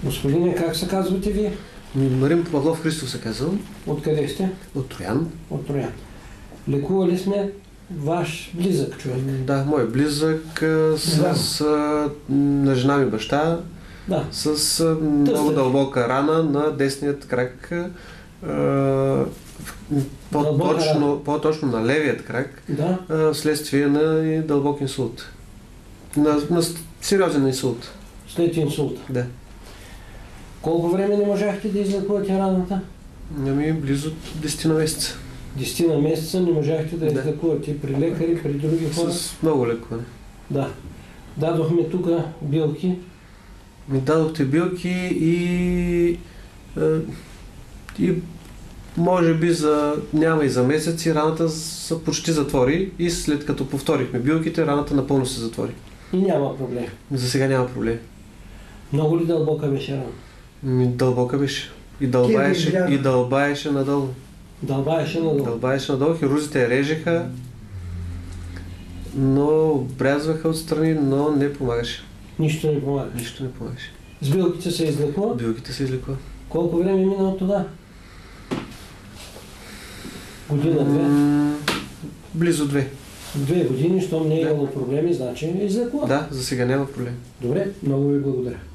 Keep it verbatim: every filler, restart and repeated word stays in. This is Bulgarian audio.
Господине, как се казвате вие? Марин Павлов Христов се казвам. Откъде сте? От Троян. От Троян. Лекували сме ваш близък човек. Да, мой близък с, Да. с на жена ми баща, Да. с а, много дълбока рана на десният крак, а, по-точно, по-точно на левият крак, Да. а, вследствие на дълбок инсулт. На, на сериозен инсулт. След инсулта. Да. Колко време не можахте да излекувате раната? Ами близо десет на месеца. Десетина месеца не можахте да, Да. излекувате при лекари, при други хора? С много лекуване. Да. Дадохме тук билки. Ми дадохте билки и, а, и може би за, няма и за месеци, раната се почти затвори и след като повторихме билките, раната напълно се затвори. И няма проблем. За сега няма проблем. Много ли дълбока беше рана? Ми дълбока беше. И дълбаеше, и дълбаеше надолу. Дълбаеше надолу? Дълбаеше надолу, хирурзите я режеха, но обрязваха отстрани, но не помагаше. Нищо не помагаше? Нищо не помагаше. С билките се излекува? Билките се излекува. Колко време мина от това? Година-две? М- близо две. Две години, щом не е Да. имало проблеми, значи е излекува. Да, за сега няма проблем. Добре, много ви благодаря.